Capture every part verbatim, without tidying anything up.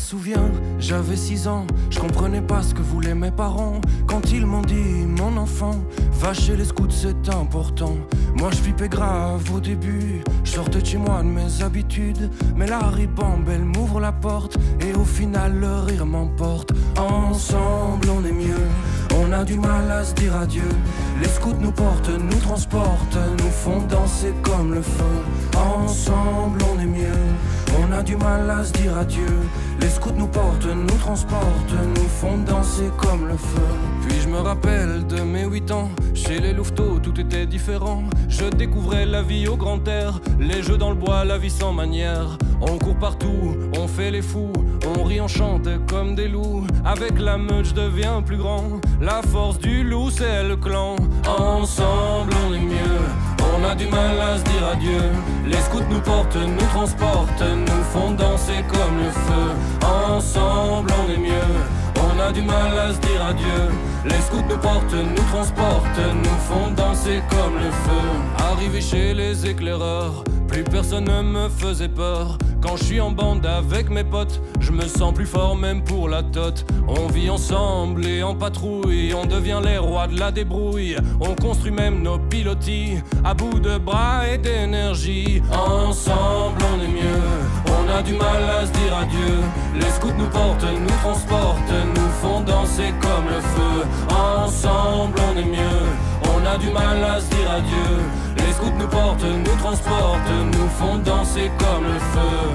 souviens, j'avais six ans, je comprenais pas ce que voulaient mes parents. Quand ils m'ont dit, mon enfant, va chez les scouts, c'est important. Moi je vipais grave au début, je sortais de chez moi de mes habitudes. Mais la ribambelle m'ouvre la porte, et au final le rire m'emporte. Ensemble on est mieux, on a du mal à se dire adieu. Les scouts nous portent, nous transportent, nous font danser comme le feu. Ensemble on est mieux, on a du mal à se dire adieu. Les scouts nous portent, nous transportent, nous font danser comme le feu. Puis je me rappelle de mes huit ans, chez les louveteaux tout était différent. Je découvrais la vie au grand air, les jeux dans le bois, la vie sans manière. On court partout, on fait les fous, on rit, on chante comme des loups. Avec la meute je deviens plus grand, la force du loup c'est le clan. Ensemble on est mieux, on a du mal à se dire adieu. Les scouts nous portent, nous transportent, nous font danser comme le feu. Ensemble on est mieux, on a du mal à se dire adieu. Les scouts nous portent, nous transportent, nous font danser comme le feu. Arrivé chez les éclaireurs, plus personne ne me faisait peur. Quand je suis en bande avec mes potes, je me sens plus fort même pour la tote. On vit ensemble et en patrouille, on devient les rois de la débrouille. On construit même nos pilotis à bout de bras et d'énergie. Ensemble on est mieux, on a du mal à se dire adieu. Les scouts nous portent, nous transportent, nous font danser comme le feu. Ensemble on est mieux, on a du mal à se dire adieu. Les scouts nous portent, nous transportent, nous font danser comme le feu.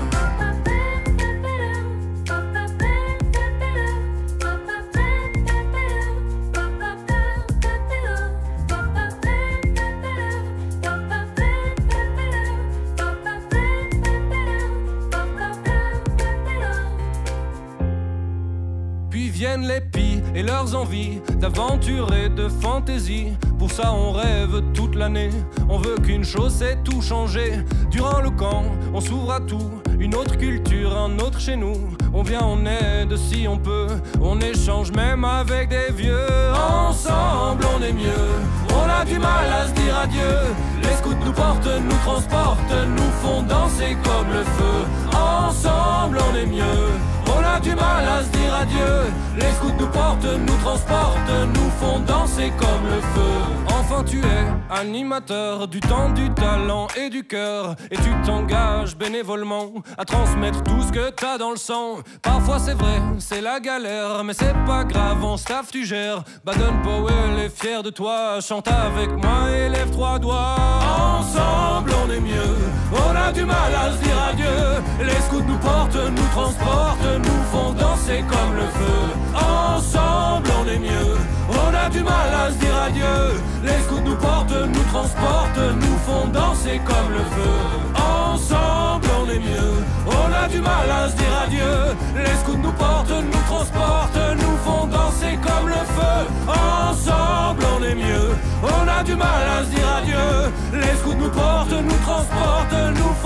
Puis viennent les pis et leurs envies d'aventure et de fantaisie. Pour ça on rêve toute l'année, on veut qu'une chose, c'est tout changer. Durant le camp, on s'ouvre à tout, une autre culture, un autre chez nous. On vient, on aide si on peut, on échange même avec des vieux. Ensemble on est mieux, on a du mal à se dire adieu. Les scouts nous portent, nous transportent, nous font danser comme le feu. Ensemble on est mieux, on a du mal à se dire adieu. Les scouts nous portent, nous transportent, nous font danser comme le feu. Enfin tu es animateur du temps, du talent et du cœur, et tu t'engages bénévolement à transmettre tout ce que t'as dans le sang. Parfois c'est vrai, c'est la galère, mais c'est pas grave, en staff tu gères. Baden Powell est fier de toi, chante avec moi et lève trois doigts. Ensemble on est mieux, on a du mal à se dire adieu. Les scouts nous portent, nous transportent, nous font danser comme le feu. Ensemble on est mieux, on a du mal à se dire adieu. Les scouts nous portent, nous transportent, nous font danser comme le feu. Ensemble on est mieux, on a du mal à se dire adieu. Les scouts nous portent, nous transportent, nous font danser comme le feu. Ensemble on est mieux, on a du mal à se dire adieu. Les scouts nous portent, nous transportent, nous